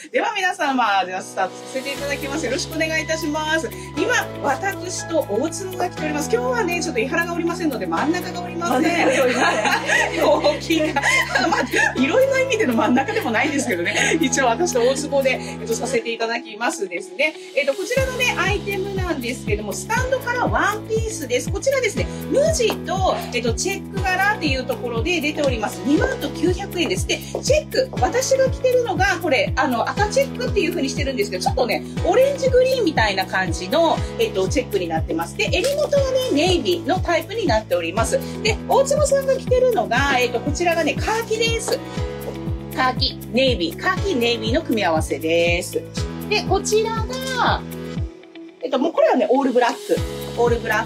では皆様、ではスタートさせていただきます。よろしくお願いいたします。今、私と大坪が来ております。今日はね、ちょっと伊原がおりませんので、真ん中がおりません。大きいか。まあ、いろいろな意味での真ん中でもないんですけどね。一応私と大坪で、させていただきますですね。こちらのね、アイテムなんですけども、スタンドからワンピースです。こちらですね、無地と、チェック柄っていうところで出ております。29,000円です。で、チェック、私が着てるのが、これ、赤チェックっていう風にしてるんですけど、ちょっとね、オレンジグリーンみたいな感じの、チェックになってます。で、襟元はね、ネイビーのタイプになっております。で、大坪さんが着てるのが、こちらがね、カーキです。カーキ、ネイビーの組み合わせです。で、こちらが、もうこれはね、オールブラックです。オールブラ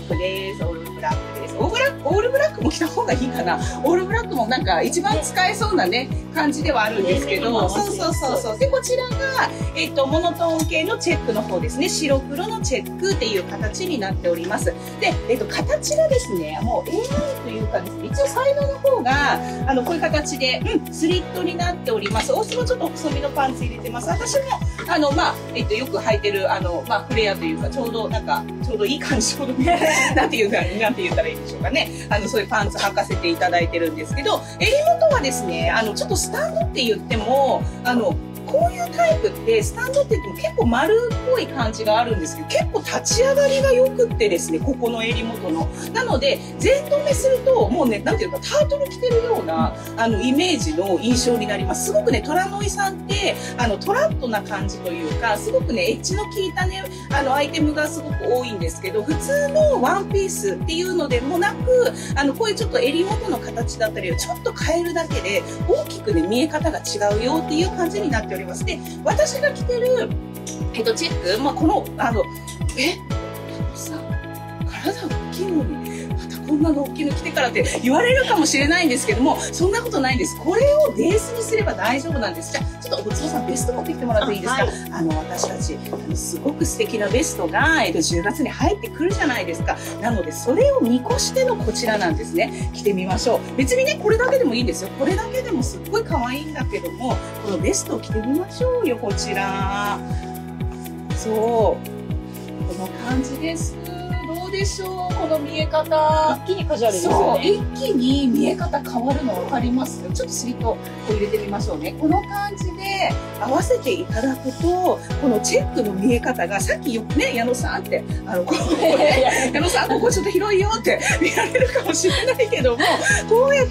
ックも着た方がいいかな。オールブラックもなんか一番使えそうなね、感じではあるんですけど、そう。で、こちらが、モノトーン系のチェックの方ですね。白黒のチェックっていう形になっております。で、形がですね、もう AI というかですね、一応サイドの方が、こういう形で、スリットになっております。大坪ちょっと細身のパンツ入れてます。私も、よく履いてる、フレアというか、ちょうどいい感じ、なんて言ったらいいでしょうかね。そういうパンツ履かせていただいてるんですけど、襟元はですね、ちょっとスタンドって言っても、こういうタイプってスタンドって言っても結構丸っぽい感じがあるんですけど、結構立ち上がりが良くってですね、ここの襟元の。なので、全止めすると、もうね、なんていうか、タートル着てるような、イメージの印象になります。すごくね、虎ノ井さんって、トラットな感じというか、すごくね、エッジの効いたね、アイテムがすごく多いんですけど、普通のワンピースっていうのでもなく、こういうちょっと襟元の形だったりをちょっと変えるだけで、大きくね、見え方が違うよっていう感じになっております。で、私が着てる、チェック、この、さ、体大きいのに、またこんなの大きいの着てからって言われるかもしれないんですけども、そんなことないんです。これをベースにすれば大丈夫なんです。じゃあ、ちょっとおつさんベスト持ってきてもらっていいですか？私たち、すごく素敵なベストが、10月に入ってくるじゃないですか。なので、それを見越してのこちらなんですね。着てみましょう。別にね、これだけでもいいんですよ。これだけでもすっごい可愛いんだけども、このベストを着てみましょうよ、こちら。そう。この感じです。どうでしょう、この見え方。 一気にカジュアルですよね。 そう、一気に見え方変わるの分かります？ちょっとスリットを入れてみましょうね。この感じで合わせていただくと、このチェックの見え方が、さっきよくね、矢野さんって、矢野さん、ここちょっと広いよって見られるかもしれないけども、こうやって、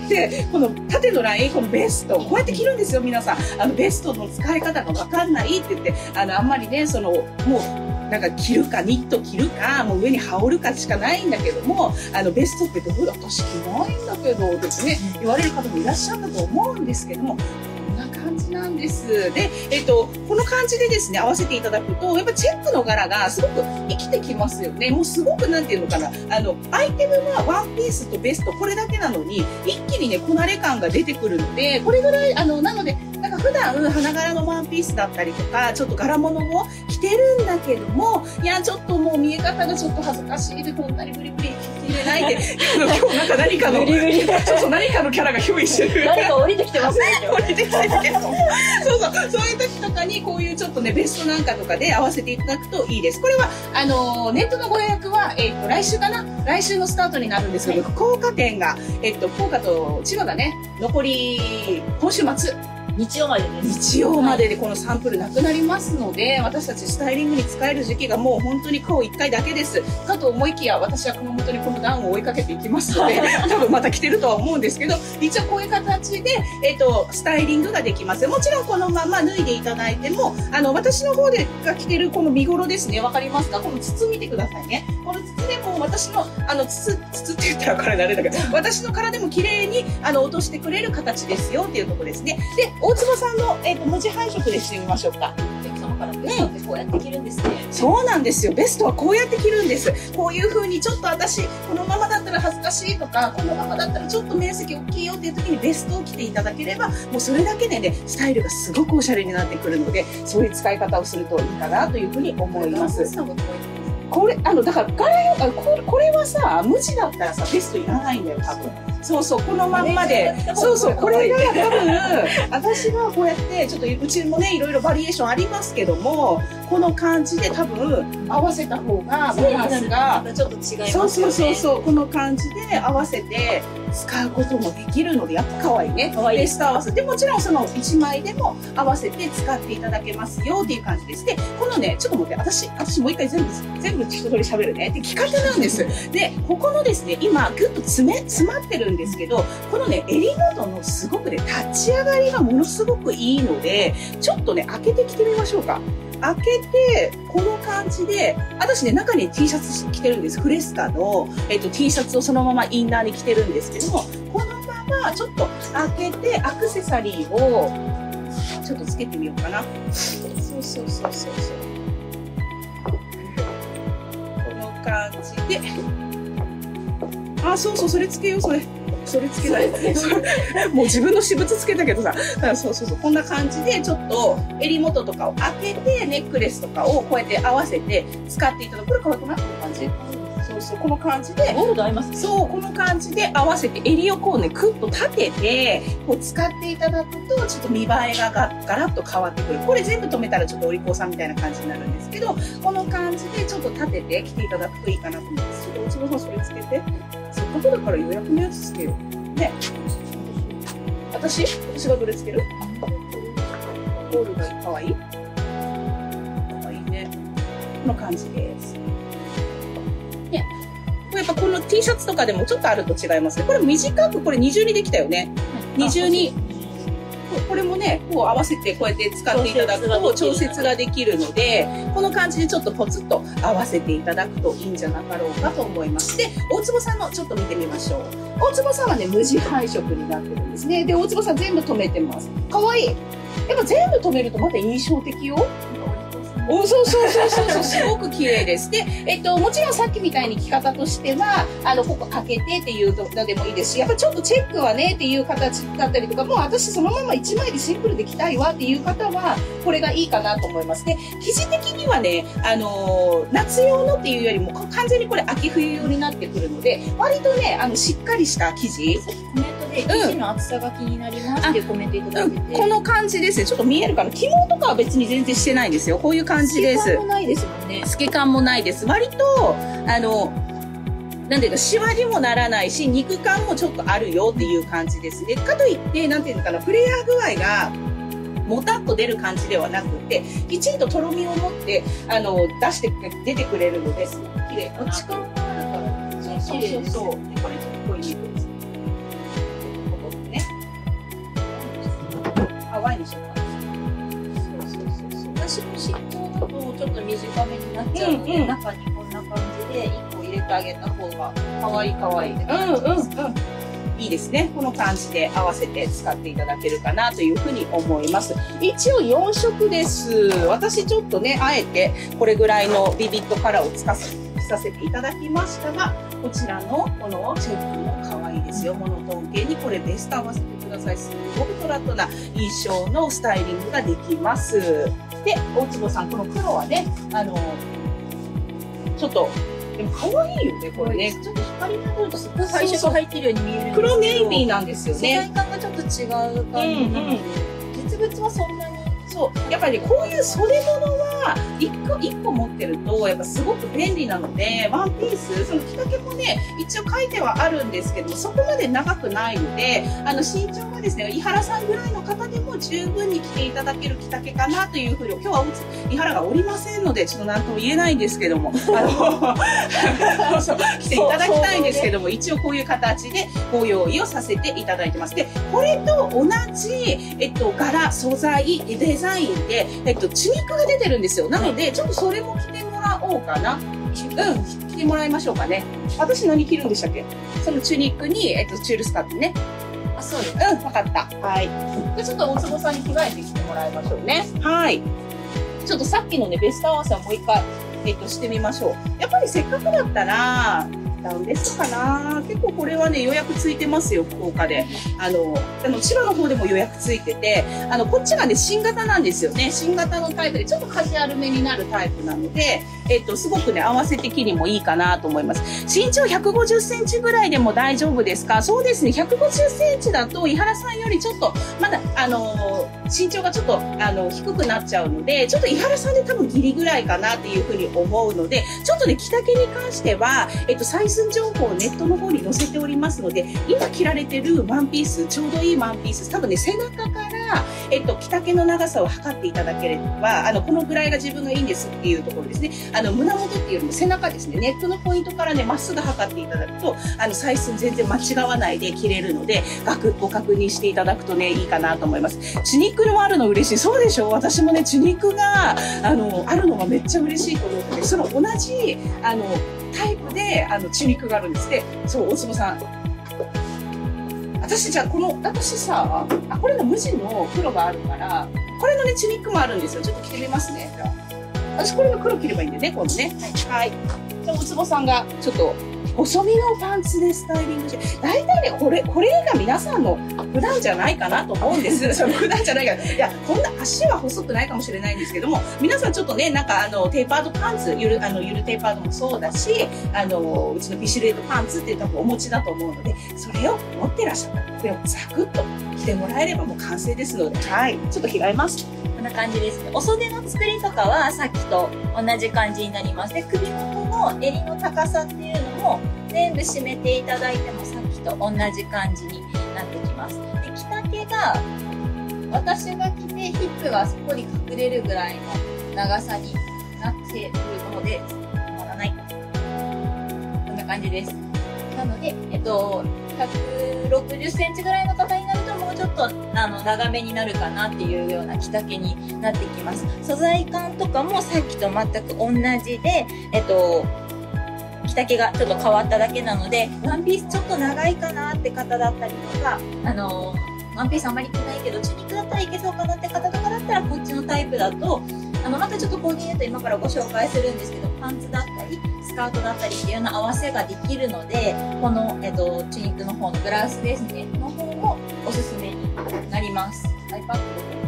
この縦のライン、このベスト、こうやって着るんですよ、皆さん。ベストの使い方が分かんないって言って、あんまりね、もう、なんか着るか、ニット着るか、もう上に羽織るかしかないんだけども、ベストってどうだ、私着ないんだけど、ですね、言われる方もいらっしゃったと思うんですけども、こんな感じなんです。で、この感じでですね、合わせていただくと、やっぱチェックの柄がすごく生きてきますよね。もうすごく、なんていうのかな、アイテムはワンピースとベスト、これだけなのに、一気にね、こなれ感が出てくるので、これぐらい、なので、なんか普段花柄のワンピースだったりとか、ちょっと柄物も着てるんだけども、いや、ちょっともう見え方がちょっと恥ずかしいで、こんなにブリブリ着てないで、今日なんか何かの、そう何かのキャラが憑依してる。 何か降りてきてますね。 降りてきてるけど。そういう時とかにこういうちょっとね、ベストなんかとかで合わせていただくといいです。これは、ネットのご予約は、来週かな？来週のスタートになるんですけど、福岡店が、福岡と千葉がね、残り、今週末。 日曜までです。 日曜まででこのサンプルなくなりますので、私たちスタイリングに使える時期がもう本当に顔1回だけです。かと思いきや、私は熊本にこのダウンを追いかけていきますので、多分また着てるとは思うんですけど、一応こういう形で、スタイリングができます。もちろんこのまま脱いでいただいても、私の方でが着てるこの見頃ですね。わかりますか？この筒見てくださいね。この筒でも私の、筒って言ったら体あれだけど、私の体も綺麗に、落としてくれる形ですよっていうところですね。で、大坪さんの、無地配色でしてみましょうか。 お客様からベストってこうやって着るんですね。 そうなんですよ。ベストはこうやって着るんです。こういう風にちょっと私、このままだったら恥ずかしいとか、このままだったらちょっと面積大きいよっていう時にベストを着ていただければ、もうそれだけでね、スタイルがすごくおしゃれになってくるので、そういう使い方をするといいかなというふうに思います。これ、だから柄よ、これはさ、無地だったらさ、ベストいらないんだよ、多分。 そうそう、このまんまで。そうそう、これが多分、私がこうやって、ちょっとうちもね、いろいろバリエーションありますけども、この感じで多分、合わせた方が、バランスが、 ちょっと違いますよね。 そうそうそうそう、この感じで合わせて使うこともできるので、やっぱ可愛いね。 可愛いベスト合わせ。で、もちろんその1枚でも合わせて使っていただけますよっていう感じです。で、このね、ちょっと待って、私もう一回全部一通り喋るね。で、企画なんです。で、ここのですね、今、ぐっと詰まってるんですけど、このね、襟元のすごくね、立ち上がりがものすごくいいので、ちょっとね、開けてきてみましょうか。開けて、この感じで、私ね、中に T シャツ着てるんです。フレスカの、T シャツをそのままインナーに着てるんですけども、このままちょっと開けて、アクセサリーを、ちょっとつけてみようかな。そうそうそうそう。この感じで。あ、そうそう、それつけよう、それつけない。もう自分の私物つけたけどさ。だからそうそうそう。こんな感じで、ちょっと襟元とかを開けて、ネックレスとかをこうやって合わせて使っていただく。これ可愛くない？この感じ。そうそう、この感じで。 ゴールド合いますね。 そう、この感じで合わせて襟をこうね、クッと立てて、こう使っていただくと、ちょっと見栄えがガラッと変わってくる。これ全部止めたらちょっとお利口さんみたいな感じになるんですけど、この感じでちょっと立ててきていただくといいかなと思います。ちょっとおつぼさんそれつけて。せっかくだから予約のやつつけよう。ね。私がどれつける？ゴールがかわいい？かわいいね。この感じです。ね。これやっぱこの T シャツとかでもちょっとあると違いますね。これ短く、これ二重にできたよね。二重に。これもね、こう合わせてこうやって使っていただくと調節ができるので、この感じでちょっとポツッと合わせていただくといいんじゃなかろうかと思います。で、大坪さんのちょっと見てみましょう。大坪さんはね、無地配色になってるんですね。で、大坪さん全部留めてます。かわいい。やっぱ全部留めるとまた印象的よ。お、そう、すごく綺麗です。で、もちろんさっきみたいに着方としては、ここ開けてっていうのでもいいですし、やっぱちょっとチェックはねっていう形だったりとか、もう私そのまま1枚でシンプルで着たいわっていう方は、これがいいかなと思います。で、生地的にはね、夏用のっていうよりも、完全にこれ秋冬用になってくるので、割とね、しっかりした生地。 コメントで、生地の厚さが気になりますっていうコメントいただいてて。 この感じですね。ちょっと見えるかな。紐とかは別に全然してないんですよ。こういう感じです。 透け感もないですもんね。 透け感もないです。割と、なんていうか、シワにもならないし、肉感もちょっとあるよっていう感じですね。かといって、なんていうのかな、フレア具合が、もたっと出る感じではなくて、きちんととろみを持って、出てくれるのです。綺麗かな。 力があるから、 そう。で、これちょっとポイントです。ここね。淡いにしようか。 私の身長だとちょっと短めになっちゃうので、中にこんな感じで1個入れてあげた方が可愛いって感じです。 いいですね。この感じで合わせて使っていただけるかなというふうに思います。一応4色です。私ちょっとね、あえてこれぐらいのビビットカラーをさせていただきましたが、こちらのこのチェックも可愛いですよ。モノトーン系にこれベスト合わせてください。すごくトラッドな印象のスタイリングができます。で、大坪さん、この黒はね、ちょっと、でも可愛いよね、これね。 ちょっと光が出るとすごい配色入ってるように見えるんですけど、 黒ネイビーなんですよ素ね。 材感がちょっと違う感じなので、実物はそんなに。 そう。やっぱりね、こういう袖物は、一個持ってると、やっぱすごく便利なので、ワンピース、その着丈もね、一応書いてはあるんですけども、そこまで長くないので、身長がですね、井原さんぐらいの方でも十分に着ていただける着丈かなというふうに、今日は井原がおりませんので、ちょっと何とも言えないんですけども、そう着ていただきたいんですけども、一応こういう形でご用意をさせていただいてます。で、これと同じ、柄、素材、デザインで、チュニックが出てるんですよ。なので、ちょっとそれも着てもらおうかな。着てもらいましょうかね。私何着るんでしたっけ？そのチュニックに、チュールスカートね。 あ、そうです。 わかった。はい。で、ちょっと大坪さんに着替えてきてもらいましょうね。はい。ちょっとさっきのね、ベスト合わせをもう一回、してみましょう。やっぱりせっかくだったら、ダウンベストかな。結構これはね、予約ついてますよ、福岡で。千葉の方でも予約ついてて、こっちがね、新型なんですよね。新型のタイプで、ちょっとカジュアルめになるタイプなので、 すごくね、合わせ的にもいいかなと思います。身長150センチぐらいでも大丈夫ですか？そうですね。150センチだと、井原さんよりちょっと、まだ、身長がちょっと、低くなっちゃうので、ちょっと井原さんで多分ギリぐらいかなっていうふうに思うので、ちょっとね、着丈に関しては、採寸情報をネットの方に載せておりますので、今着られてるワンピース、ちょうどいいワンピース、多分ね、背中から、着丈の長さを測っていただければ、このぐらいが自分がいいんですっていうところですね。胸元っていうよりも背中ですね。ネットのポイントからね、まっすぐ測っていただくと、採寸全然間違わないで着れるので、ご確認していただくとね、いいかなと思います。チニックのあるの嬉しい。そうでしょ？私もね、チニックが、あるのがめっちゃ嬉しいと思って、その同じ、タイプで、チニックがあるんです。で、そう、大坪さん。私、じゃあ、私さ、これの無地の黒があるから、これのね、チニックもあるんですよ。ちょっと着てみますね。じゃあ私、これの黒着ればいいんでね、今度ね。はい。じゃあ、大坪さんが、ちょっと、細身のパンツでスタイリングして、大体ね、これが皆さんの普段じゃないかなと思うんです。その普段じゃないから。いや、こんな足は細くないかもしれないんですけども、皆さんちょっとね、なんかテーパードパンツ、ゆるテーパードもそうだし、うちのビシルエットパンツって多分お持ちだと思うので、それを持ってらっしゃったら、これをザクッと着てもらえればもう完成ですので、はい。ちょっと着替えます。 こんな感じですね。お袖の作りとかはさっきと同じ感じになります。で、首元の襟の高さっていうのも全部締めていただいてもさっきと同じ感じになってきます。で、着丈が私が着てヒップがすっぽり隠れるぐらいの長さになっているので、止まらない。こんな感じです。なので、160センチぐらいの方になるともうちょっと長めになるかなっていうような着丈になってきます。素材感とかもさっきと全く同じで、着丈がちょっと変わっただけなので、ワンピースちょっと長いかなって方だったりとか、ワンピースあんまり着ないけど、チニックだったらいけそうかなって方とかだったら、こっちのタイプだと、またちょっとコーディネート今からご紹介するんですけど、パンツだったり、スカートだったりっていうような合わせができるので、この、チニックの方のブラウスですね、の方もおすすめになります。iPad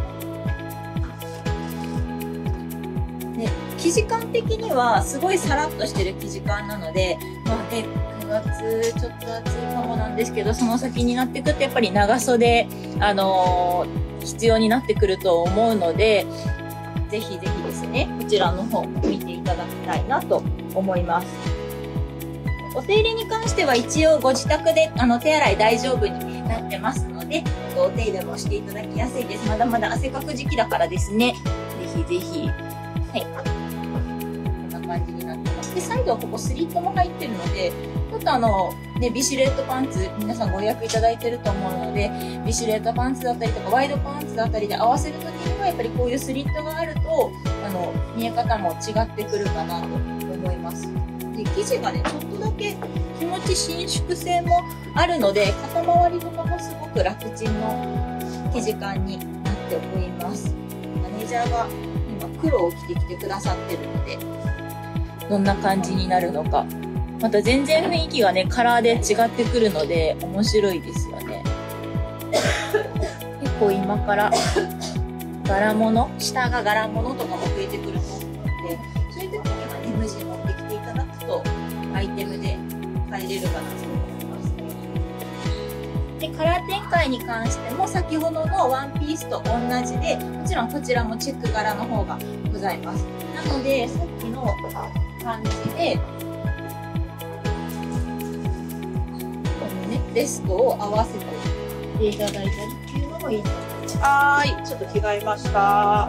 で、生地感的にはすごいサラッとしてる生地感なので、まあね、9月ちょっと暑いかもなんですけど、その先になってくるとやっぱり長袖、必要になってくると思うので、ぜひぜひですね、こちらの方見ていただきたいなと思います。お手入れに関しては一応ご自宅で手洗い大丈夫になってますので、お手入れもしていただきやすいです。まだまだ汗かく時期だからですね。ぜひぜひ。はい。こんな感じになってます。で、サイドはここスリットも入ってるので、ちょっとね、ビシレットパンツ、皆さんご予約いただいてると思うので、ビシレットパンツだったりとか、ワイドパンツだったりで合わせるときには、やっぱりこういうスリットがあると、見え方も違ってくるかなと思います。で、生地がね、ちょっとだけ気持ち伸縮性もあるので、肩周りとかもすごく楽ちんの生地感になっております。マネージャーが今黒を着てきてくださってるので、どんな感じになるのか。また全然雰囲気がね、カラーで違ってくるので、面白いですよね。結構今から柄物、下が柄物とかも増えてくると思うので、そういう時にはね、無地持ってきていただくと、アイテムで買えれるかなと思いますね。で、カラー展開に関しても、先ほどのワンピースと同じで、もちろんこちらもチェック柄の方がございます。なので、さっきの感じで、ベストを合わせていただいたりっていうのもいいと思います。 はい、ちょっと着替えました。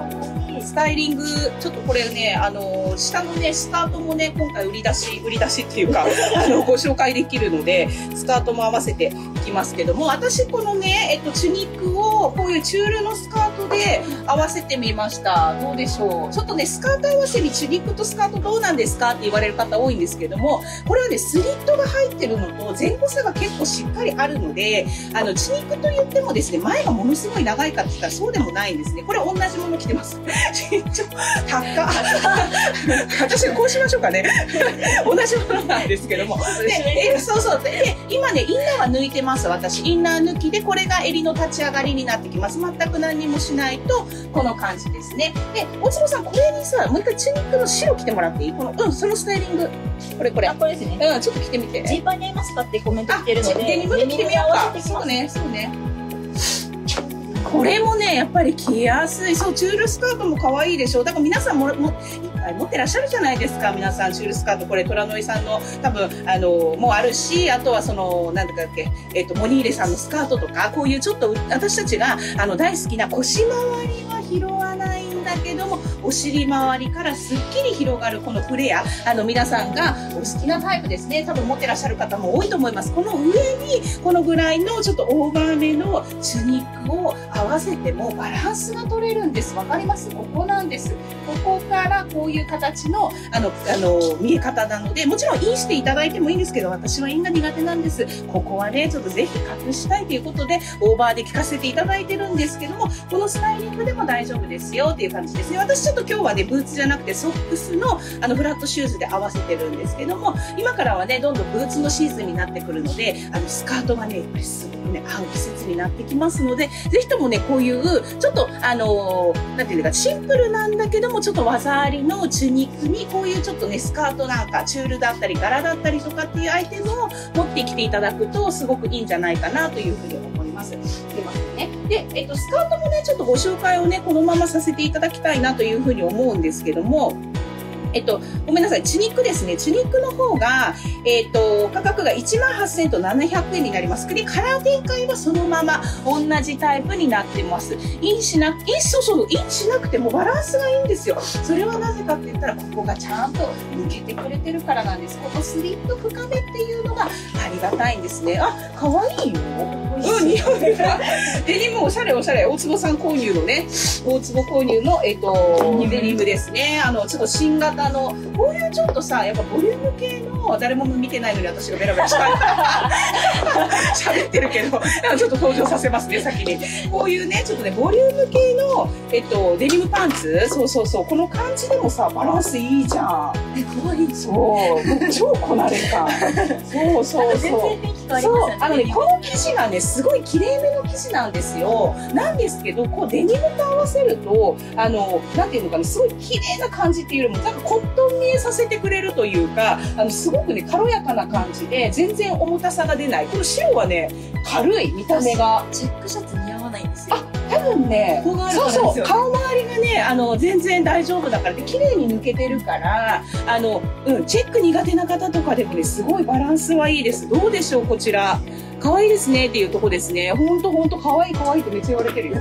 スタイリング、ちょっとこれね、下のね、スカートもね、今回売り出しっていうか、ご紹介できるので、スカートも合わせていきますけども、私このね、チュニックを、こういうチュールのスカートで合わせてみました。どうでしょう。ちょっとね、スカート合わせにチュニックとスカートどうなんですかって言われる方多いんですけども、これはね、スリットが入ってるのと前後差が結構しっかりあるので、チュニックと言ってもですね、前がものすごい長いかって言ったらそうでもないんですね。これ同じもの着てます。身長高私こうしましょうかね。同じものなんですけども。で、そうそう。で、今ね、インナーは抜いてます、私。インナー抜きで、これが襟の立ち上がりになってきます。全く何にもしないと、この感じですね。で、大坪さん、これにさ、もう一回チュニックの白着てもらっていい？この、そのスタイリング。これ。 あ、これですね。 ちょっと着てみて。 ジーパンに合いますかってコメント来てるので。 デニムで着てみようか。そうね。これもね、やっぱり着やすい。そう、チュールスカートも可愛いでしょ。だから皆さんもいっぱい持ってらっしゃるじゃないですか。皆さん、チュールスカート。これ、虎ノ井さんの多分、もあるし、あとはなんだっけ、モニーレさんのスカートとか、こういうちょっと、私たちが、大好きな腰回りは拾わないんだけども、お尻周りからすっきり広がるこのフレア、皆さんがお好きなタイプですね。多分持ってらっしゃる方も多いと思います。この上に、このぐらいのちょっとオーバーめのチュニックを合わせてもバランスが取れるんです。わかります？ここなんです。ここからこういう形の、見え方なので、もちろんインしていただいてもいいんですけど、私はインが苦手なんです。ここはね、ちょっとぜひ隠したいということで、オーバーで着かせていただいてるんですけども、このスタイリングでも大丈夫ですよっていう感じですね。私ちょっと今日はね、ブーツじゃなくてソックスのフラットシューズで合わせてるんですけども、今からはね、どんどんブーツのシーズンになってくるので、スカートがね、やっぱりすごくね、合う季節になってきますので、ぜひともね、こういう、ちょっと、なんていうか、シンプルなんだけども、ちょっと技ありのチュニックに、こういうちょっとね、スカートなんか、チュールだったり、柄だったりとかっていうアイテムを持ってきていただくと、すごくいいんじゃないかなというふうに思います。すいませんね。で、スカートもね、ちょっとご紹介をね、このままさせていただきたいなというふうに思うんですけども、ごめんなさい。チュニックですね。チュニックの方が、価格が18,000と700円になります。で、カラー展開はそのまま同じタイプになってます。インしなくてもバランスがいいんですよ。それはなぜかって言ったら、ここがちゃんと抜けてくれてるからなんです。ここスリット深めっていうのがありがたいんですね。あ、かわいいよ。似合う。デニムおしゃれ。大坪さん購入のね、大坪購入の、デニムですね。ちょっと新型の、こういうちょっとさ、やっぱボリューム系の、誰も見てないのに私がベラベラ喋ってるけど、ちょっと登場させますね、先に。こういうね、ちょっとね、ボリューム系の、デニムパンツ、そう、この感じでもさ、バランスいいじゃん。かわいい。そう、超こなれ感。そう。 全然雰囲気変わりますよね。 この生地がね、すごい綺麗めの生地なんですよ。なんですけど、こうデニムと合わせると、なんていうのかな、すごい綺麗な感じっていうよりも、なんかコットン見えさせてくれるというか、すごくね、軽やかな感じで、全然重たさが出ない。この白はね、軽い、見た目が。 チェックシャツ似合わないんですよ。 多分ね、 そう、 顔周りがね、全然大丈夫だから、で、綺麗に抜けてるから、チェック苦手な方とかでもね、すごいバランスはいいです。どうでしょう、こちら。可愛いですねっていうとこですね。ほんと可愛いってめっちゃ言われてるよ。こ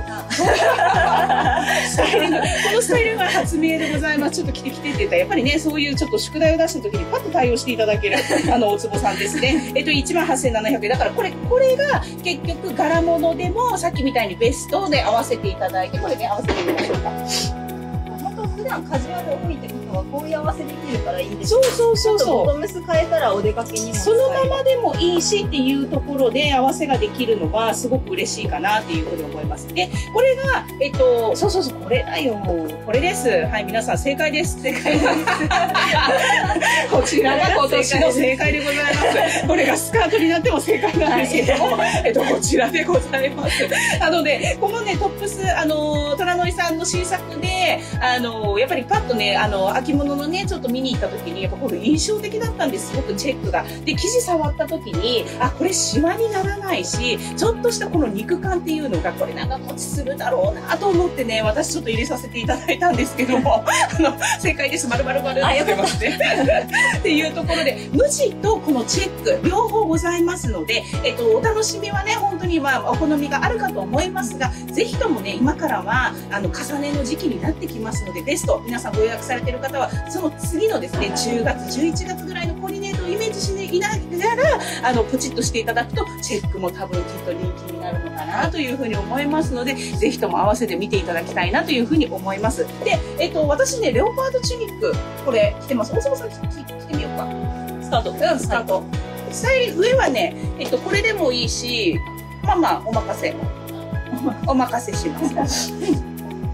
のスタイルが発明でございます。ちょっと着てって言ったら、やっぱりね、そういうちょっと宿題を出した時にパッと対応していただける、大坪さんですね。18,700円。だからこれが結局柄物でも、さっきみたいにベストで合わせていただいて、これね、合わせてみましょうか。 普段カジュアル多いってことはこういう合わせできるからいいですね。 そう。ボトムス変えたらお出かけにもそのままでもいいしっていうところで合わせができるのがすごく嬉しいかなっていうふうに思います。で、これが、そう、これだよ。これです。はい、皆さん正解です。正解です。こちらが今年の正解でございます。これがスカートになっても正解なんですけども、こちらでございます。このね、トップス、虎ノ井さんの新作で、やっぱりパッとね、秋物のね、ちょっと見に行った時に、やっぱこれ印象的だったんです。すごくチェックが。で、生地触った時に、これシワにならないし、ちょっとしたこの肉感っていうのが、これ長持ちするだろうなと思ってね、私ちょっと入れさせていただいたんですけども、正解です。丸って言ってますね。っていうところで、無地とこのチェック、両方ございますので、お楽しみはね、本当にお好みがあるかと思いますが、ぜひともね、今からは、重ねの時期になってきますので、ベスト、皆さんご予約されている方は、その次のですね、10月、11月ぐらいのコーディネートをイメージしながら、ポチッとしていただくと、チェックも多分きっと人気になるのかなというふうに思いますので、ぜひとも合わせて見ていただきたいなというふうに思います。で、私ね、レオパードチュニック、これ着てます。大坪さん着てみようか。スカート。スカート。スタイル、上はね、これでもいいし、お任せします。で、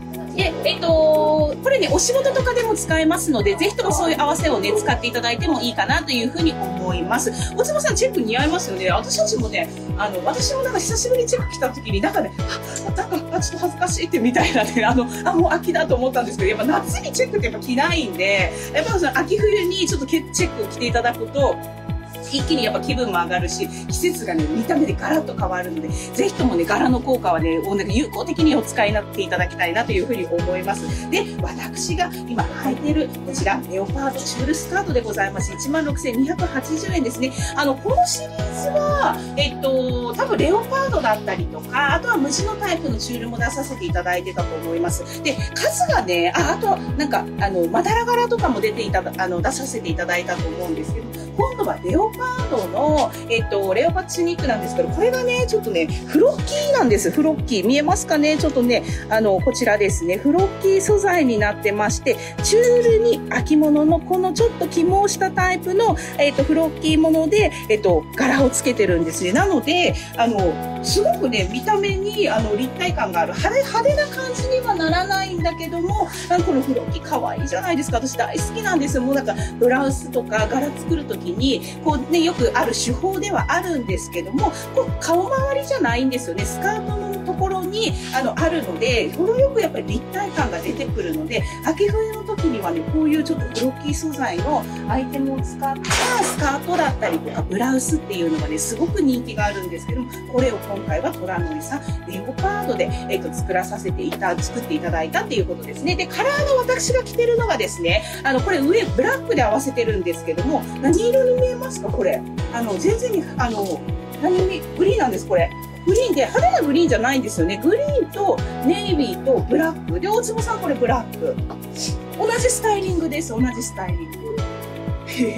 で、これね、お仕事とかでも使えますので、ぜひともそういう合わせをね、使っていただいてもいいかなというふうに思います。大坪さん、チェック似合いますよね。私たちもね、私もなんか久しぶりにチェック来た時に、なんかね、なんか、ちょっと恥ずかしいってみたいなね、もう秋だと思ったんですけど、やっぱ夏にチェックってやっぱ着ないんで、やっぱその秋冬にちょっとチェックを着ていただくと、一気にやっぱ気分も上がるし、季節がね、見た目でガラッと変わるので、ぜひともね、柄の効果はね、有効的にお使いになっていただきたいなというふうに思います。で、私が今履いている、こちら、レオパードチュールスカートでございます。16,280円ですね。このシリーズは、多分レオパードだったりとか、あとは無地のタイプのチュールも出させていただいてたと思います。で、数がね、あとはなんか、まだら柄とかも出させていただいたと思うんですけど、今度はレオパードの、レオパチュニックなんですけど、これがね、ちょっとね、フロッキーなんです。フロッキー。見えますかね？ちょっとね、こちらですね、フロッキー素材になってまして、チュールに秋物のこのちょっと起毛したタイプの、フロッキーもので、柄をつけてるんですね。なので、すごくね、見た目に、立体感がある。派手な感じにはならないんだけども、このフロッキー可愛いじゃないですか。私大好きなんですよ。もうなんか、ブラウスとか柄作るときに、こうね、よくある手法ではあるんですけども、こう顔周りじゃないんですよね。スカートのところに、あるので、程よくやっぱり立体感が出てくるので、秋冬の時にはね、こういうちょっとフロッキー素材のアイテムを使ったスカートだったりとか、ブラウスっていうのがね、すごく人気があるんですけども、これを今回は虎のりさん、レオパードで、作っていただいたっていうことですね。で、カラーの私が着てるのがですね、これ上、ブラックで合わせてるんですけども、何色に見えますかこれ。全然に、グリーンなんです、これ。グリーンで、派手なグリーンじゃないんですよね。グリーンとネイビーとブラック。で、大坪さんこれブラック。同じスタイリングです、同じスタイリング。同じ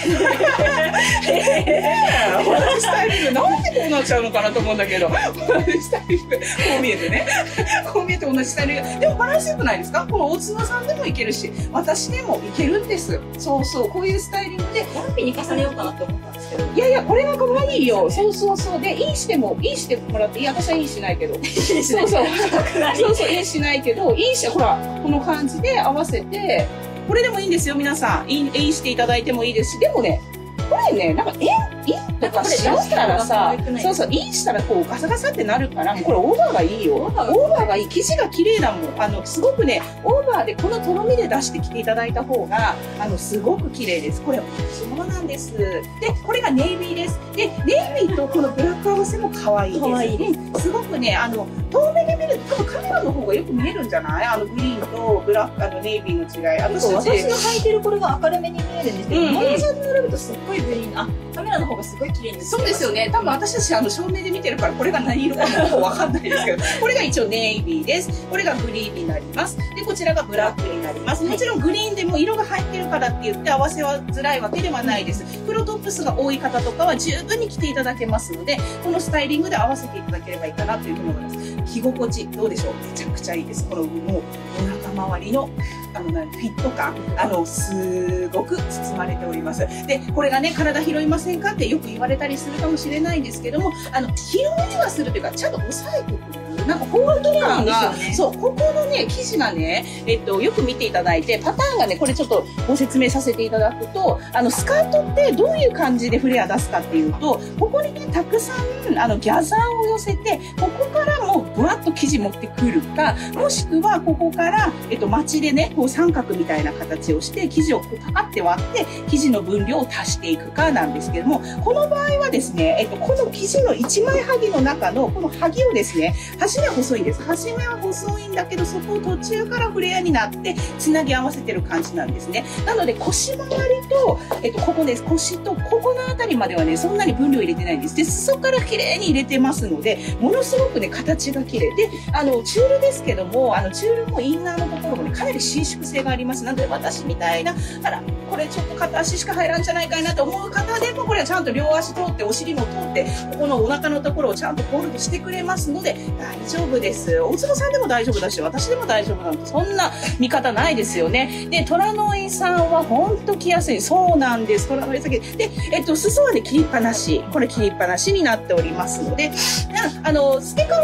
スタイリング、なんでこうなっちゃうのかなと思うんだけど、同じスタイリング、こう見えてね、こう見えて同じスタイリング、でもバランス良くないですか？この大坪さんでもいけるし、私でもいけるんです。そうそう、こういうスタイリングで、 ワンピに重ねようかなって思ったんですけど。 いやいや、これが可愛いよ。そうそうそう。で、インしてもらって、いや、私はインしないけど。そうそう。そうそう、インしないけど、インして、ほら、この感じで合わせて、これでもいいんですよ、皆さん。インしていただいてもいいですし、でもね、これね、なんかインとかしちゃったらさ、そうそう、インしたらこうガサガサってなるから、これオーバーがいいよ。オーバーがいい。生地が綺麗だもん。すごくね、オーバーでこのとろみで出してきていただいた方が、すごく綺麗です。これ、そうなんです。で、これがネイビーです。で、ネイビーとこのブラック合わせも可愛いです。可愛いです。すごくね、遠目で見ると多分カメラの方がよく見えるんじゃない？グリーンとブラック、ネイビーの違い。私の履いてるこれが明るめに見えるんですけど、モニターで並ぶとすっごいグリーン、カメラの方がすごい綺麗に。 そうですよね。多分私たち正面で見てるから、これが何色かもわかんないですけど、これが一応ネイビーです。これがグリーンになります。で、こちらがブラックになります。もちろんグリーンでも色が入ってるからって言って合わせはづらいわけではないです。黒トップスが多い方とかは十分に着ていただけますので、このスタイリングで合わせていただければいいかなというふうに思います。着心地どうでしょう？めちゃくちゃいいです。このもうお腹周りのフィット感、すごく包まれております。で、これがね、体拾いませんかってよく言われたりするかもしれないんですけども、拾いはするというか、ちゃんと押さえてくる。なんかホールド感が、そう、ここのね、生地がね、よく見ていただいて、パターンがね、これちょっとご説明させていただくと、スカートってどういう感じでフレア出すかっていうと、ここにね、たくさん、ギャザーを寄せて、ここからもう、ぶわっと生地持ってくるか、もしくは、ここから、マチでね、こう三角みたいな形をして、生地をこうパカって割って、生地の分量を足していくかなんですけども、この場合はですね、この生地の一枚はぎの中の、このはぎをですね、端目は細いんです。端目は細いんだけど、そこを途中からフレアになって、つなぎ合わせてる感じなんですね。なので、腰回りと、ここです。腰と、ここのあたりまではね、そんなに分量入れてないんです。で、裾から綺麗に入れてますので、ものすごくね、形が綺麗で、チュールですけども、チュールもインナーのところもね、かなり伸縮性があります。なので、私みたいな、これちょっと片足しか入らんじゃないかなと思う方でも、これはちゃんと両足通って、お尻も通って、ここのお腹のところをちゃんとホールドしてくれますので、大丈夫です。大坪さんでも大丈夫だし、私でも大丈夫なんて、そんな見方ないですよね。で、虎の井さんはほんと着やすい。そうなんです。虎の井さん。で、裾はね、切りっぱなし。これ切りっぱなしになっておりますので、ステカはね、このぐ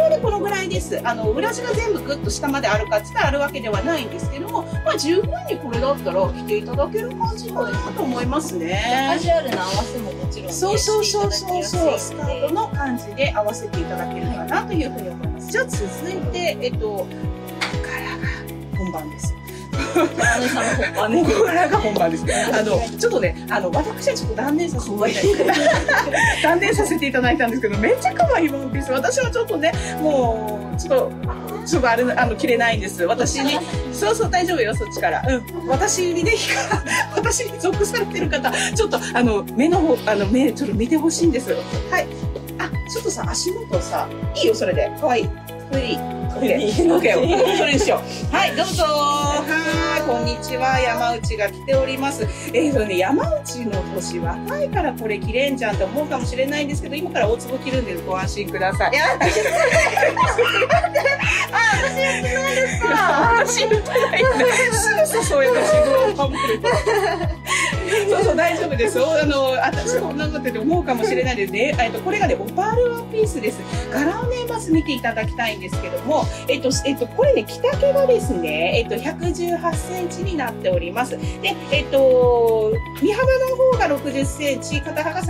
らいです。裏地が全部グッと下まであるかって言ったらあるわけではないんですけども、まあ十分にこれだったら着ていただける感じかなと思いますね。 カジュアルな合わせももちろんね、 そうそうそうそうそう、スカートのの感じで合わせていただけるかなというふうに思います。じゃあ続いて、ここからが本番です。ここからが本番です。ちょっとね、私はちょっと断念させていただいた。断念させていただいたんですけど、めっちゃ可愛いワンピース。私はちょっとね、もう、ちょっとあれ、着れないんです。私に、そうそう、大丈夫よ、そっちから。うん。私にね、私に属されてる方、ちょっと、目の方、目、ちょっと見てほしいんです。はい。あ、ちょっとさ、足元さ、いいよ、それで。可愛い。これでいい。オッケー。それにしよう。はい、どうぞ。はい、こんにちは。山内が来ております。山内の年若いからこれ着れんじゃんって思うかもしれないんですけど、今から大粒着るんでご安心ください。私言ってないですか。私言ってないんだ。すぐそういうの自分を守る。そうそう、大丈夫です。私こんなことって思うかもしれないですね。これがね、オパールワンピースです。柄をね、まず見ていただきたいんですけども、これね、着丈がですね、118センチになっております。で、身幅の方が60センチ、肩幅が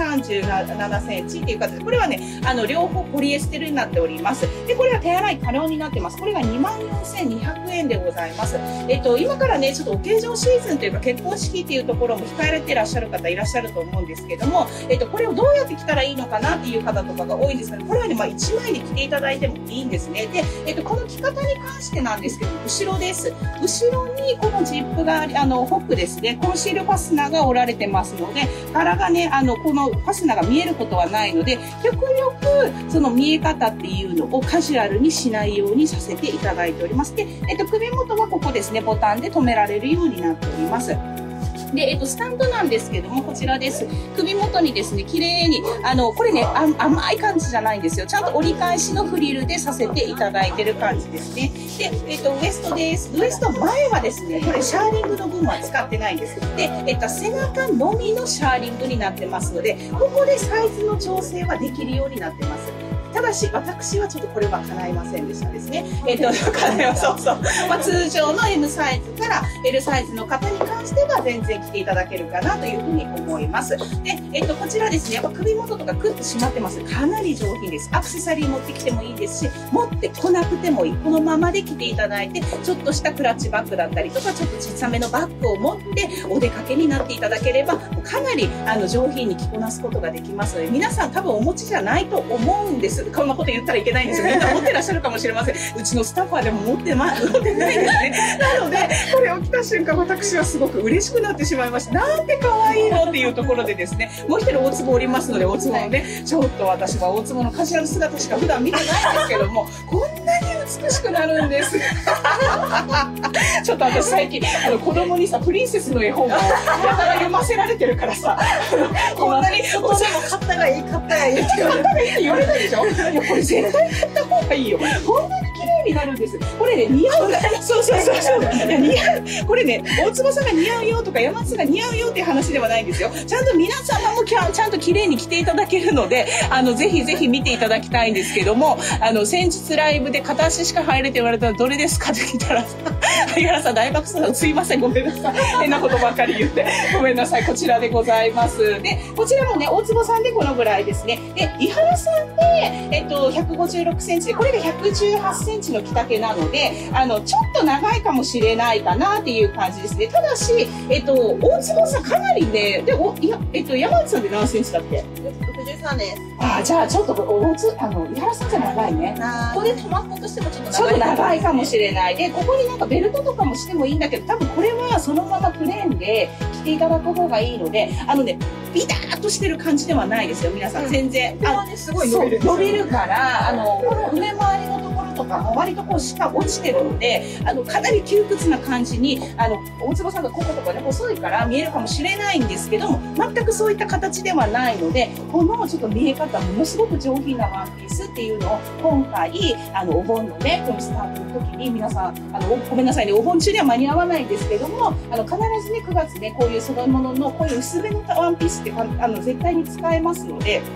37センチっていう形で、これはね、両方ポリエステルになっております。で、これは手洗い可能になってます。これが24,200円でございます。今からね、ちょっとオケージョンシーズンというか、結婚式っていうところも控えられていらっしゃる方いらっしゃると思うんですけども、これをどうやって着たらいいのかなっていう方とかが多いんですけど、これはね、まあ、1枚で着ていただいてもいいんですね。で、この着方に関してなんですけど、後ろです。後ろにこのジップがホックですね、コンシールファスナーが折られてますので、柄がね、このファスナーが見えることはないので、極力その見え方っていうのをカジュアルにしないようにさせていただいております。で、首元はここですね、ボタンで留められるようになっております。で、スタンドなんですけども、こちらです。首元にですね、綺麗に、これね、甘い感じじゃないんですよ。ちゃんと折り返しのフリルでさせていただいてる感じですね。で、ウエストです。ウエスト前はですね、これシャーリングの部分は使ってないんです。で、背中のみのシャーリングになってますので、ここでサイズの調整はできるようになってます。ただし、私はちょっとこれは叶いませんでしたですね。そうそう。まあ、通常の M サイズから L サイズの方に関しては全然着ていただけるかなというふうに思います。で、こちらですね、やっぱ首元とかクッと締まってます。かなり上品です。アクセサリー持ってきてもいいですし、持ってこなくてもいい。このままで着ていただいて、ちょっとしたクラッチバッグだったりとか、ちょっと小さめのバッグを持ってお出かけになっていただければ、かなり上品に着こなすことができますので、皆さん多分お持ちじゃないと思うんです。こんなこと言ったらいけないんですよ。みんな持ってらっしゃるかもしれません。うちのスタッフはでも持ってないですね。なので、これを着た瞬間、私はすごく嬉しくなってしまいました。なんて可愛いのっていうところでですね、もう一人大坪おりますので、大坪のね、ちょっと私は大坪のカジュアル姿しか普段見てないんですけども、こんなに美しくなるんです。ちょっと私最近、子供にさ、プリンセスの絵本をやたら読ませられてるからさ、こんなに、外でも買ったがいい、買ったがいいって言われたでしょ。いや、これ絶対買った方がいいよ。こんなに綺麗になるんです。これね、似合う。そうそうそうそう。いや、似合う。これね、大坪さんが似合うよとか、山津が似合うよっていう話ではないんですよ。ちゃんと皆様もちゃんと綺麗に着ていただけるので、ぜひぜひ見ていただきたいんですけども、先日ライブで片足しか入れて言われたらどれですかって聞いたら、萩原さん大爆笑、すいません、ごめんなさい。変なことばっかり言って。ごめんなさい、こちらでございます。で、こちらもね、大坪さんでこのぐらいですね。で、伊原さんで、156センチで、これが118センチの着丈なので、ちょっと長いかもしれないかなっていう感じですね。ただし、大坪さんかなりね、で、山内さんで何センチだっけ？ 63です。 じゃあちょっと、伊原さんじゃ長いね。 ここで止まったとしてもちょっと長い。ちょっと長いかもしれない。で、ここになんかベルトとかもしてもいいんだけど、多分これはそのままプレーンで着ていただく方がいいので、ビターっとしてる感じではないですよ、皆さん。全然。 すごい伸びる。 伸びるから、この上回りのところとかも割とこう下落ちてるので、かなり窮屈な感じに、大坪さんがこことかね、細いから見えるかもしれないんですけども、全くそういった形ではないので、このちょっと見え方、ものすごく上品なワンピースっていうのを、今回、お盆のね、このスタートの時に皆さん、ごめんなさいね、お盆中には間に合わないんですけども、必ずね、9月ね、こういうそのものの、こういう薄めのワンピースって絶対に使えますので、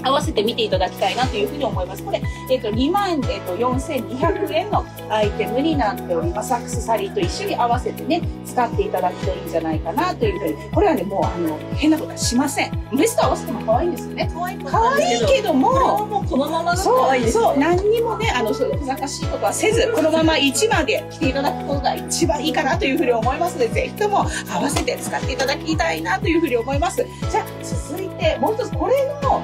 合わせて見ていただきたいなというふうに思います。これ、24,200円のアイテムになっております。アクセサリーと一緒に合わせてね、使っていただくといいんじゃないかなというふうに。これはね、もう変なことはしません。ベスト合わせても可愛いんですよね。可愛いけども、 これはもうこのままが可愛いですね。 そう、何にもね、そうふざかしいことはせず、このまま1番で着ていただくことが一番いいかなというふうに思いますので、ぜひとも合わせて使っていただきたいなというふうに思います。じゃあ、続いて、もう一つ、これの、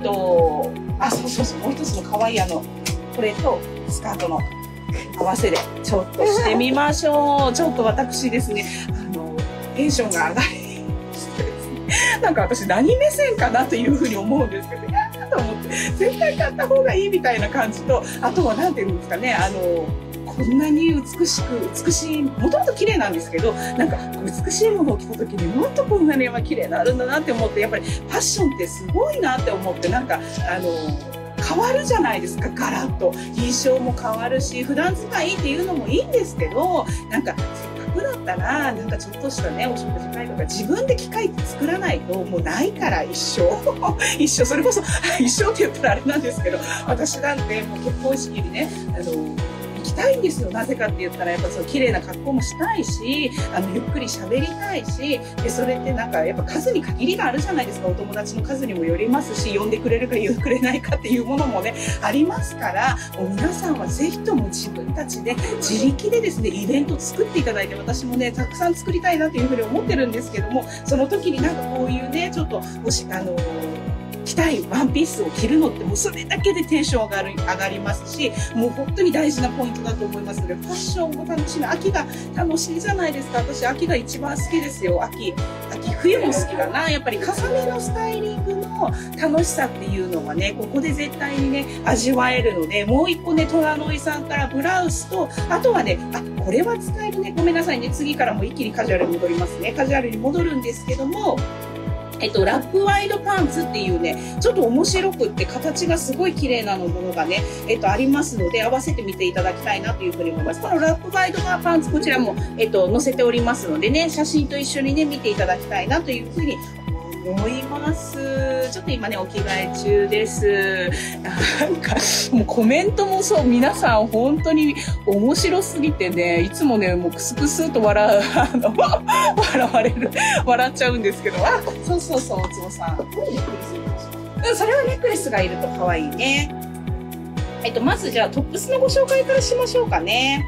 もう一つの可愛いこれとスカートの合わせでちょっとしてみましょう。ちょっと私ですね、テンションが上がりしてですね、なんか私何目線かなというふうに思うんですけど、いやーと思って、絶対買った方がいいみたいな感じと、あとはなんていうんですかね、こんなに美しい、もともと綺麗なんですけど、なんか美しいものを着た時にもっとこんなに綺麗になるんだなって思って、やっぱりファッションってすごいなって思って、なんか変わるじゃないですか、ガラッと。印象も変わるし、普段使いっていうのもいいんですけど、なんかせっかくだったら、なんかちょっとしたね、お食事会とか自分で機械って作らないともうないから一生。一生、それこそ一生って言ったらあれなんですけど、私なんてもう結婚式にね、行きたいんですよ。なぜかって言ったら、やっぱその綺麗な格好もしたいし、ゆっくり喋りたいし、で、それってなんかやっぱ数に限りがあるじゃないですか。お友達の数にもよりますし、呼んでくれるか呼んでくれないかっていうものもね、ありますから、もう皆さんはぜひとも自分たちで自力でですね、イベント作っていただいて、私もね、たくさん作りたいなというふうに思ってるんですけども、その時になんかこういうね、ちょっと、着たいワンピースを着るのってもうそれだけでテンション上がりますし、もう本当に大事なポイントだと思いますので、ファッションも楽しみ、秋が楽しいじゃないですか。私秋が一番好きですよ。冬も好きだな。やっぱり重ねのスタイリングの楽しさっていうのはね、ここで絶対にね、味わえるので、もう一個ね、虎の井さんからブラウスと、あとはね、これは使えるね。ごめんなさいね。次からも一気にカジュアルに戻りますね。カジュアルに戻るんですけども、ラップワイドパンツっていうね、ちょっと面白くって形がすごい綺麗なものがね、ありますので、合わせてみていただきたいなというふうに思います。このラップワイドパンツ、こちらも、載せておりますのでね、写真と一緒にね、見ていただきたいなというふうに思います。ちょっと今ね、お着替え中です。なんか、もうコメントもそう、皆さん本当に面白すぎてね、いつもね、もうクスクスと笑っちゃうんですけど、そう、おつぼさん。それはネックレスがいると可愛いね。まずじゃあトップスのご紹介からしましょうかね。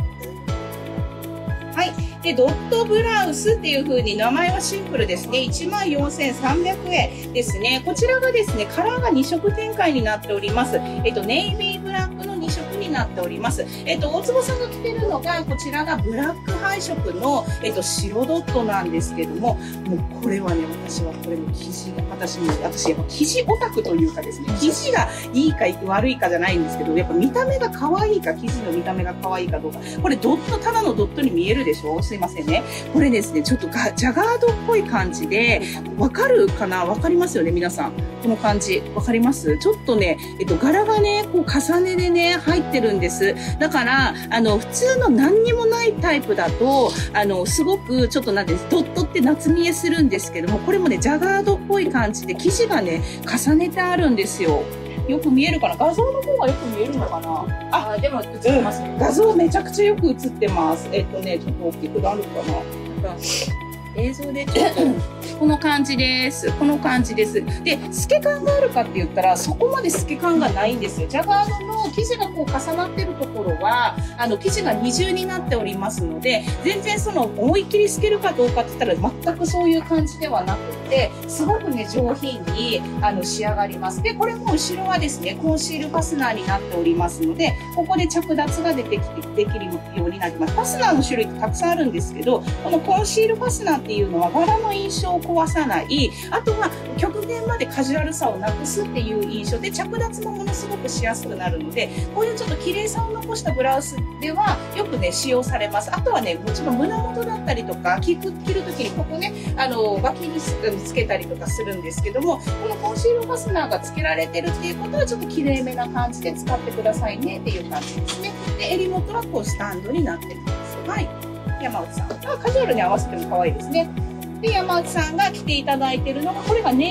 はい。で、ドットブラウスっていう風に名前はシンプルですね。14,300円ですね。こちらがですね、カラーが2色展開になっております。ネイビーブラックの2色になっております。大坪さんが着てるのが、こちらがブラック配色の、白ドットなんですけども、もうこれはね、私はこれの生地が、私やっぱ生地オタクというかですね、生地がいいか悪いかじゃないんですけど、やっぱ見た目が可愛いか、生地の見た目が可愛いかどうか。これドット、ただのドットに見えるでしょ？すいませんね。これですね、ちょっとジャガードっぽい感じで、わかるかな？わかりますよね、皆さん。この感じ。わかります？ちょっとね、柄がね、こう重ねでね、入ってるんです。だから、普通の何にもないタイプだと、すごく、ちょっとなんです、ドットって夏見えするんですけども、これもね、ジャガードっぽい感じで、生地がね、重ねてあるんですよ。よく見えるかな？画像の方がよく見えるのかな？でも映ってますね。画像めちゃくちゃよく映ってます。ちょっと大きくなるかな？映像でちょっと、この感じです。この感じです。で、透け感があるかって言ったら、そこまで透け感がないんですよ。ジャガードの生地がこう重なってるところは、生地が二重になっておりますので、全然その思いっきり透けるかどうかって言ったら、全くそういう感じではなくて、すごくね、上品に、仕上がります。で、これも後ろはですね、コンシールファスナーになっておりますので、ここで着脱が出てきて、できるようになります。ファスナーの種類ってたくさんあるんですけど、このコンシールファスナーっていうのは柄の印象を壊さない、あとは極限までカジュアルさをなくすっていう印象で、着脱もものすごくしやすくなるので、こういうちょっと綺麗さを残したブラウスではよくね、使用されます。あとはね、もちろん胸元だったりとか、着るときにここね、脇につけたりとかするんですけども、このコンシールファスナーが付けられてるっていうことはちょっと綺麗めな感じで使ってくださいねっていう感じですね。で、襟元はこうスタンドになってます。はい。山内さん。カジュアルに合わせても可愛いですね。で、山内さんが着ていただいているのが、これがネイビーの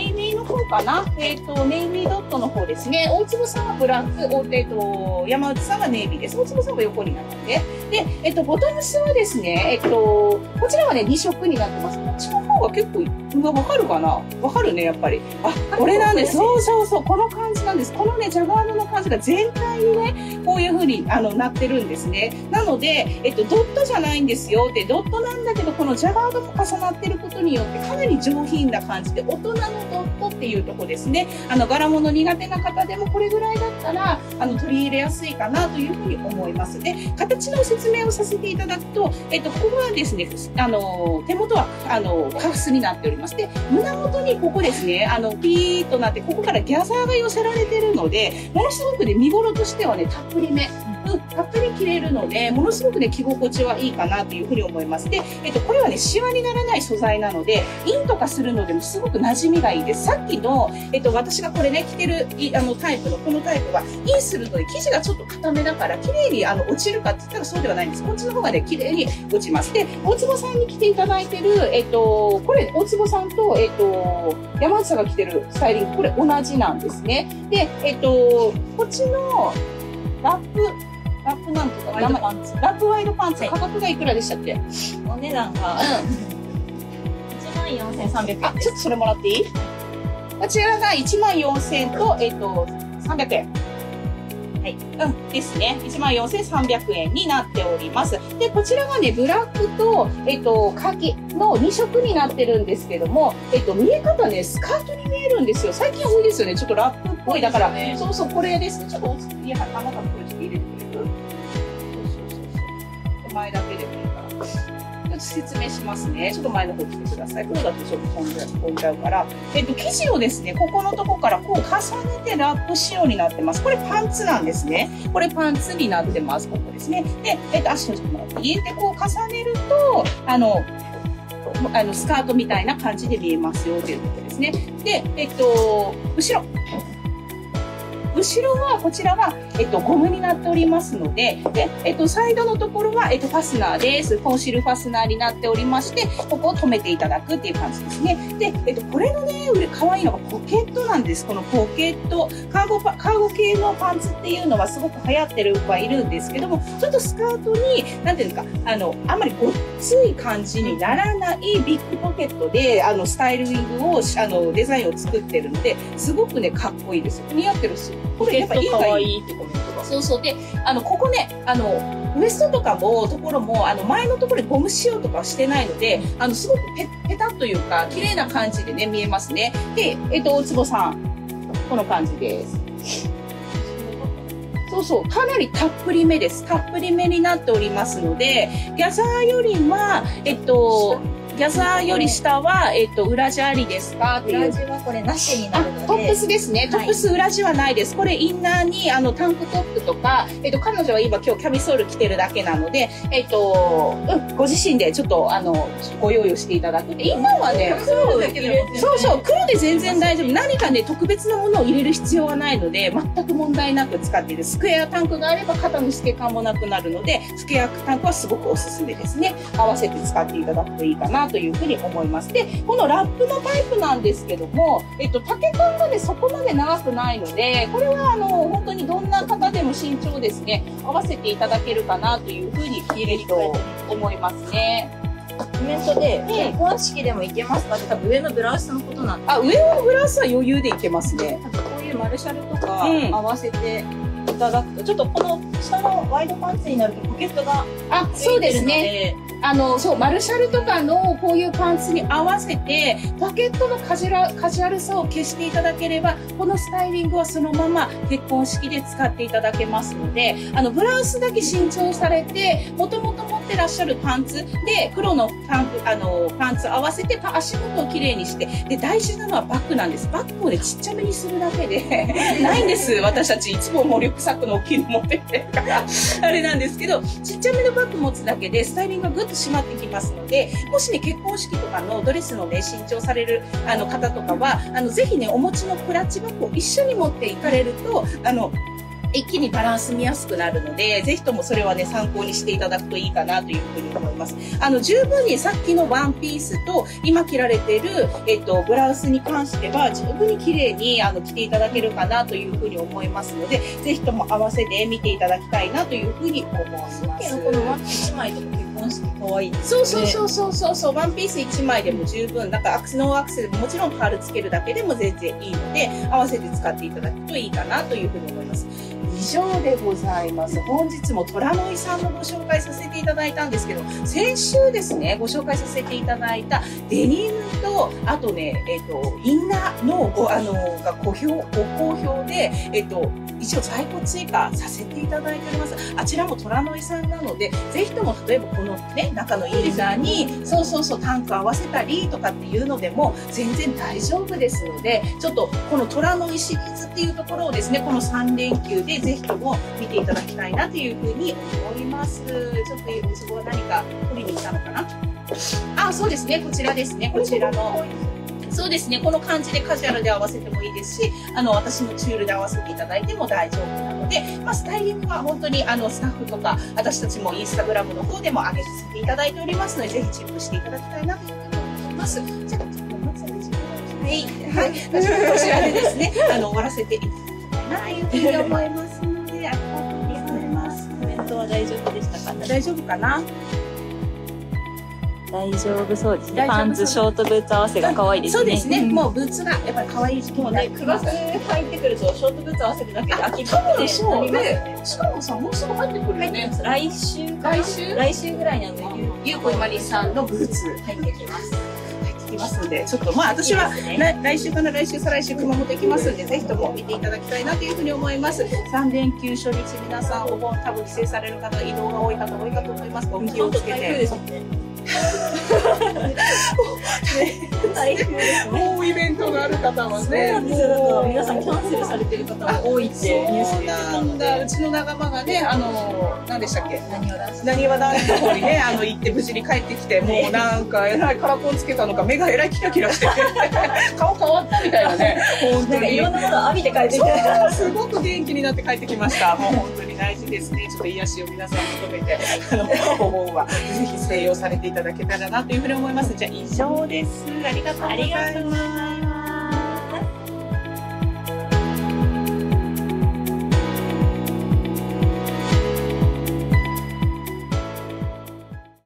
方かな。ネイビードットの方ですね。大坪さんはブラック、山内さんはネイビーです。大坪さんは横になって。で、ボトムスはですね、こちらはね、2色になってます。こっちの方が結構、わかるかな？わかるね、やっぱり。あ、これなんです。そうそうそう、この感じなんです。このね、ジャガードの感じが全体にね、こういう風になってるんですね。なので、ドットじゃないんですよ。で、ドットなんだけど、このジャガードも重なってることによって、かなり上品な感じで、大人のドットっていうとこですね。柄物苦手な方でもこれぐらいだったら、取り入れやすいかなというふうに思います。で、形の説明をさせていただくと、ここはですね、手元は、カフスになっております。で、胸元にここですね、ピーッとなって、ここからギャザーが寄せられてるので、ものすごくね、見頃としてはね、たっぷりめ。たっぷり着れるので、ものすごくね、着心地はいいかなというふうに思います。で、これはね、シワにならない素材なので、インとかするのでもすごく馴染みがいいです。さっきの、私がこれね、着てる、タイプの、このタイプは、インするとね、生地がちょっと固めだから、綺麗に、落ちるかって言ったらそうではないんです。こっちの方がね、綺麗に落ちます。で、大坪さんに着ていただいてる、これ、大坪さんと、山内さんが着てるスタイリング、これ同じなんですね。で、こっちの、ラップなんとか、ラップワイドパンツ、価格がいくらでしたっけ？ お値段が、14,300円。 あ、ちょっとそれもらっていい？こちらが14,000と、300円。はい。ですね。14,300円になっております。で、こちらがね、ブラックと、カーキの2色になってるんですけども、見え方ね、スカートに見えるんですよ。最近多いですよね。ちょっとラップっぽい。だから、そうそう、これですね。ちょっと、あなたこれちょっと入れてくれる？前だけでもいいから。ちょっと説明しますね。ちょっと前の方来てください。これだとちょっと飛んじゃうから。生地をですね、ここのとこからこう重ねてラップ仕様になってます。これパンツなんですね。これパンツになってます。ここですね。で、足をちょっともらって入れてこう重ねると、スカートみたいな感じで見えますよということですね。で、後ろは、こちらは、ゴムになっておりますので、で、サイドのところは、ファスナーです。コンシールファスナーになっておりまして、ここを留めていただくっていう感じですね。で、これのね、可愛いのがポケットなんです。このポケット、カーゴ系のパンツっていうのはすごく流行ってる子はいるんですけども、ちょっとスカートに、なんていうのか、あんまりごっつい感じにならないビッグポケットで、スタイリングを、デザインを作ってるので、すごくね、かっこいいですよ。似合ってるし。これやっぱいいかわいいってコメントが。そうそう。で、ここね、ウエストとかも、ところも、前のところでゴム仕様とかはしてないので、すごくペタッというか、綺麗な感じでね、見えますね。で、大坪さん、この感じです。そうそう、かなりたっぷりめです。たっぷりめになっておりますので、ギャザーよりは、ギャザーより下は、裏地ありですかっていう。 裏地はこれなしになるので。 トップスですね。トップス裏地はないです。これインナーに、タンクトップとか、彼女は今今日キャミソール着てるだけなので、ご自身でちょっと、ご用意をしていただく。で、インナーはね、そうそう、黒で全然大丈夫。何かね、特別なものを入れる必要はないので、全く問題なく使っている。スクエアタンクがあれば肩の透け感もなくなるので、スクエアタンクはすごくおすすめですね。合わせて使っていただくといいかなというふうに思います。で、このラップのタイプなんですけども、丈感がね、そこまで長くないので、これは本当にどんな方でも身長ですね、合わせていただけるかなというふうに、思いますね。 コメントで、結婚式でもいけますかって多分上のブラウスのことなんで。 上のブラウスは余裕でいけますね。 こういうマルシャルとか合わせていただくと、ちょっとこの下のワイドパンツになるとポケットがついてるので、 そう、マルシャルとかのこういうパンツに合わせて、ポケットのカジュアルさを消していただければ、このスタイリングはそのまま結婚式で使っていただけますので、ブラウスだけ新調されて、もともと持ってらっしゃるパンツで、黒のパンツ合わせて足元をきれいにして、で、大事なのはバッグなんです。バッグをね、ちっちゃめにするだけで、ないんです。私たちいつもリュックサックの大きいの持ってきてるから、あれなんですけど、ちっちゃめのバッグ持つだけで、スタイリングがぐっと締まってきますので、もしね、結婚式とかのドレスのね、新調される方とかは、ぜひね、お持ちのクラッチバッグを一緒に持っていかれると、 一気にバランス見やすくなるので、ぜひともそれはね、参考にしていただくといいかなというふうに思います。十分にさっきのワンピースと、今着られてる、ブラウスに関しては、十分に綺麗に、着ていただけるかなというふうに思いますので、ぜひとも合わせて見ていただきたいなというふうに思います。 さっきのこのワンピース1枚とか結婚式可愛いですそうね。 そう、ワンピース1枚でも十分、なんかアクセノーアクセでももちろんパールつけるだけでも全然いいので、合わせて使っていただくといいかなというふうに思います。以上でございます。本日も虎の井さんのご紹介させていただいたんですけど、先週ですね、ご紹介させていただいたデニムと、あとね、インナーのがご好評で、一応在庫追加させていただいております。あちらも虎の井さんなので、ぜひとも例えばこのね、中のインナーに、タンク合わせたりとかっていうのでも全然大丈夫ですので、ちょっとこの虎の井シリーズっていうところをですね、この3連休でぜひとも見ていただきたいなというふうに思います。ちょっとウツボは何か取りに来たのかなあ、そうですね。こちらですね。こちらの。そうですね。この感じでカジュアルで合わせてもいいですし、私のチュールで合わせていただいても大丈夫なので、スタイリングは本当にスタッフとか、私たちもインスタグラムの方でも上げさせていただいておりますので、ぜひチェックしていただきたいなというふうに思います。じゃあ、ちょっと松崎さんはい。こちらでですね、終わらせていただきたいなというふうに思いますので、ありがとうございます。 コメントは大丈夫でしたかね。 大丈夫かな大丈夫そうですね。パンツ、ショートブーツ合わせが可愛いですね。 そうですね。もうブーツがやっぱり可愛い時期もね、9月入ってくるとショートブーツ合わせるだけで秋っぽくなりますね。しかもさ、もうすぐ入ってくるよね。 来週ぐらいにゆうこいまりさんのブーツ入ってきます。 入ってきますんで、ちょっと私は来週かな、来週再来週熊本行きますんで、ぜひとも見ていただきたいなというふうに思います。3連休初日皆さんお盆多分帰省される方、移動が多い方多いかと思います。お気をつけて。 台風ですね。 もうイベントがある方はね。 そうなんですよ。皆さんキャンセルされてる方も多いってニュースで言ってたので。 うちの仲間がね、何でしたっけ？ なにわ男子の方にね、行って無事に帰ってきて、もうなんかえらいカラコンつけたのか、目がえらいキラキラしてて、顔変わったみたいなね。本当にいろんなものを浴びて帰ってきて。 すごく元気になって帰ってきました。もう本当に大事ですね。ちょっと癒しを皆さん求めて、お盆はぜひ静養されていただけたらなというふうに思います。じゃあ以上です。ありがとうございます。